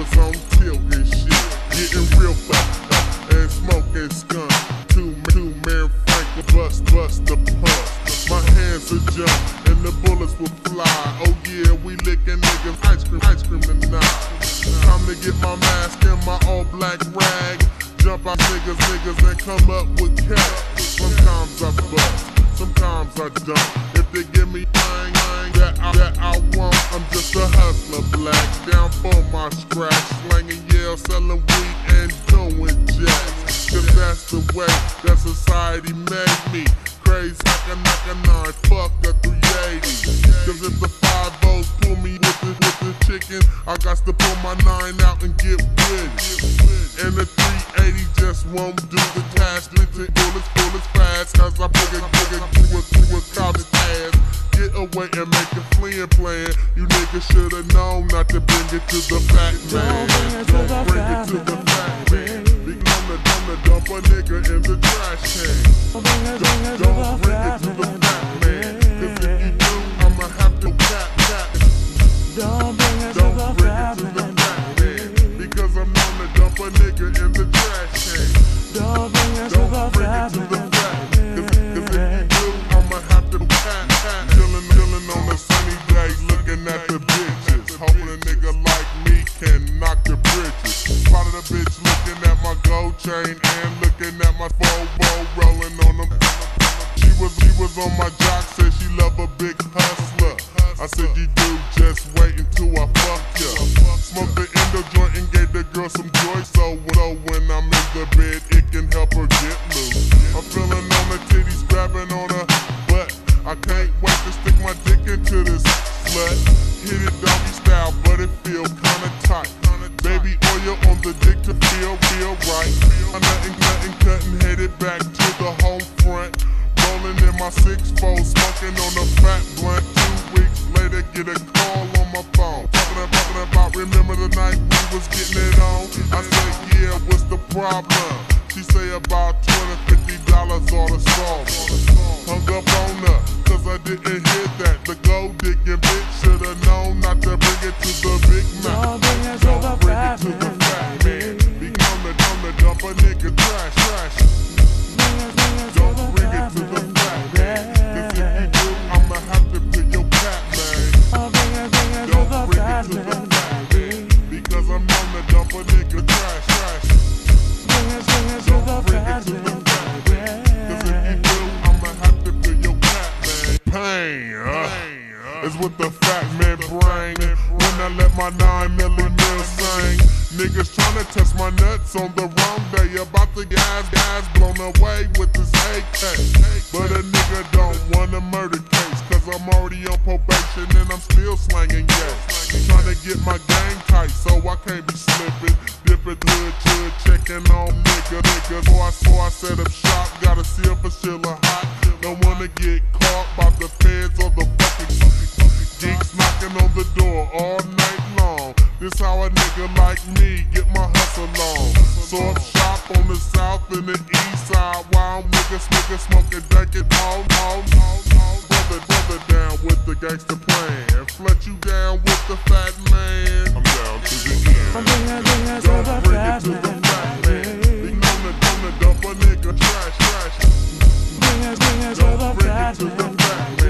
was on tilt and shit, getting real fucked up and smoking skunk. Two-man Frank bust the pump. My hands would jump and the bullets would fly. Oh yeah, we licking niggas ice cream tonight. Time to get my mask and my all black rag. Jump out niggas and come up with cash. Sometimes I bust, sometimes I don't. If they give me thing that I want, I'm just a hustler, black. Down for my scratch, slanging yell, selling weed and doing jacks. Cause that's the way that society made me. Crazy, knock a 9, fuck the 380. Cause if the 5-0s pull me with the chicken, I got to pull my 9 out and get with it. And the 380 just won't do the task. Little bullets fast, cause I bring it to a cop's ass. Get away and make a fleeing plan. You niggas should've known not to bring it to the fat man. Don't bring it to the fat man. Gonna dump a nigga in the trash can. Don't bring it to the fat man. Cause if you do, I'ma have to tap. Don't bring it to the fat man. Because I'm known to dump a nigga in the trash can. Don't bring it to the fat man. Cause if you do, I'ma have to tap. Chillin' on a sunny day, looking at the bitches. Hoping a nigga like me can knock the bridges. Spotted a bitch looking at my gold chain and looking at my Volvo rolling on them. She was on my jock, said she love a big hustler. I said you do, just wait until I fuck ya. Smoked the endo joint and gave the girl some joy, so when I'm in the bed, it can help her get loose. I'm feeling on her titties, grabbing on her butt. I can't wait to stick my dick into this slut. Hit it doggy style, but it feel kinda tight. Baby oil on the dick to feel real right. I'm nothing cutting, headed back to the home front. Rolling in my 6-4, smoking on a fat blunt. 2 weeks later, get a call on my phone. Talking about remember the night we was getting it on. I said, yeah, what's the problem? She say about $20-50 ought to solve her. Hung up on her, cause I didn't hear that. The gold digging bitch should've known not to bring it to the big mouth. Don't bring it to the fat man. Become dump a nigga trash. Don't bring it to the fat man. Cause if you do, I'ma have to put your cat man. Don't bring it to the fat man. Because I'm known to dump a nigga trash. Don't bring it to the fat man. Cause if you do, I'ma have to put your cat man. Pain is with the fat man brain. When I let my 9mm sing. Niggas tryna test my nuts on the wrong day. About to get guys blown away with this AK. But a nigga don't want a murder case. Cause I'm already on probation and I'm still slanging yes. Tryna get my gang tight so I can't be slipping. Dipping hood, checking on niggas. Before I set up shop, gotta see if it's still hot. Don't wanna get caught by the feds or the fucking geeks knocking on the door all night long. This how a nigga like me get my hustle on. So I'm shop on the south and the east side. While niggas smoking dank and all. Brother down with the gangster plan. Flet you down with the fat man. I'm down to the end. Don't bring it to the fat man. Be known to dump a nigga trash. Don't bring it to the fat man.